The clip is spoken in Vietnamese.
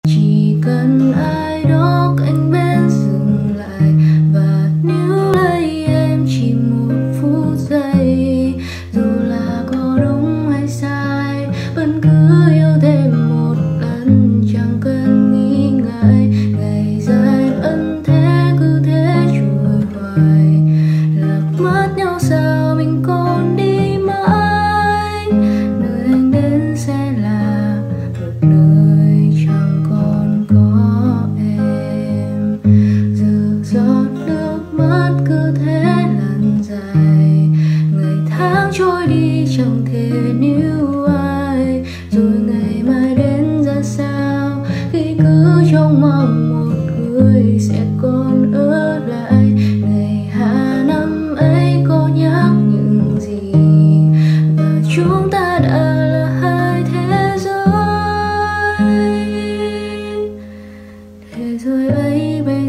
Chỉ cần ai đó cạnh bên dừng lại và níu lấy em chỉ một phút giây. Dù là có đúng hay sai, vẫn cứ yêu thêm một lần, chẳng cần nghĩ ngại. Ngày dài vẫn thế, cứ thế trôi hoài. Lạc mất nhau sao mình còn đi mãi, nơi anh đến sẽ là một nơi chẳng còn có em. Giờ giọt nước mắt cứ thế lăn dài, ngày tháng trôi đi chẳng thể níu ai. Rồi ngày mai đến ra sao, khi cứ trông mong một người sẽ còn ở lại. Ngày hạ năm ấy có nhắc những gì, và chúng ta đã là hai thế giới. Thế giới ấy bây